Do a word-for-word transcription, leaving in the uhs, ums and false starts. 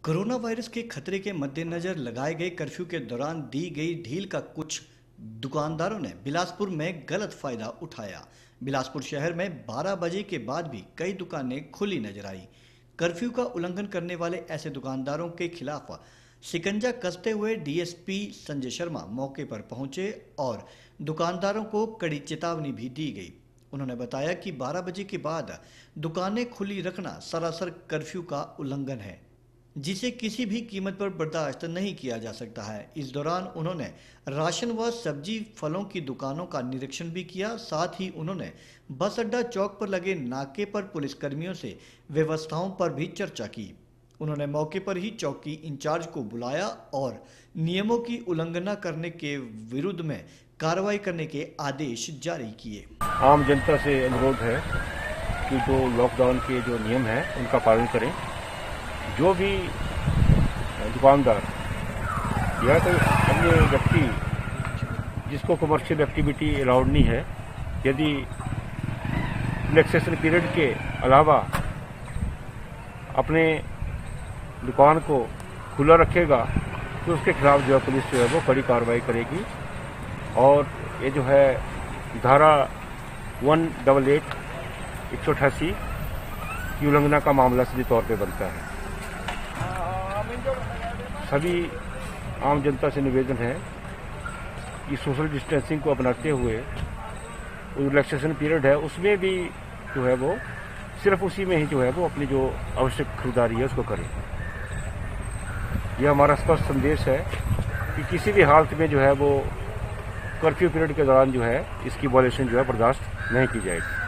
Corona virus के खतरे के मद्देनजर लगाए गए कर्फ्यू के दौरान दी गई ढील का कुछ दुकानदारों ने बिलासपुर में गलत फायदा उठाया। बिलासपुर शहर में बारह बजे के बाद भी कई दुकानें खुली नजर आई। कर्फ्यू का उल्लंघन करने वाले ऐसे दुकानदारों के खिलाफ शिकंजा कसते हुए डीएसपी संजय शर्मा मौके पर पहुंचे और दुकानदारों को कड़ी चेतावनी भी दी गई। उन्होंने बताया कि बारह बजे के बाद दुकानें खुली रखना सरासर कर्फ्यू का उल्लंघन है, जिसे किसी भी कीमत पर बर्दाश्त नहीं किया जा सकता है। इस दौरान उन्होंने राशन व सब्जी फलों की दुकानों का निरीक्षण भी किया। साथ ही उन्होंने बस अड्डा चौक पर लगे नाके पर पुलिसकर्मियों से व्यवस्थाओं पर भी चर्चा की। उन्होंने मौके पर ही चौकी इंचार्ज को बुलाया और नियमों की उल्लंघना करने के विरुद्ध में कार्रवाई करने के आदेश जारी किए। आम जनता से अनुरोध है कि जो लॉकडाउन के जो नियम हैं उनका पालन करें। जो भी दुकानदार या कोई अन्य व्यक्ति जिसको कमर्शियल एक्टिविटी अलाउड नहीं है, यदि रिलैक्सेशन पीरियड के अलावा अपने दुकान को खुला रखेगा तो उसके खिलाफ जो है पुलिस जो है वो कड़ी कार्रवाई करेगी। और ये जो है धारा वन डबल एट एक सौ अठासी की उल्लंघना का मामला सीधे तौर पे बनता है। सभी आम जनता से निवेदन है कि सोशल डिस्टेंसिंग को अपनाते हुए रिलैक्सेशन पीरियड है उसमें भी जो है वो सिर्फ उसी में ही जो है वो अपनी जो आवश्यक खरीदारी है उसको करें। यह हमारा स्पष्ट संदेश है कि किसी भी हालत में जो है वो कर्फ्यू पीरियड के दौरान जो है इसकी वॉयलेशन जो है बर्दाश्त नहीं की जाएगी।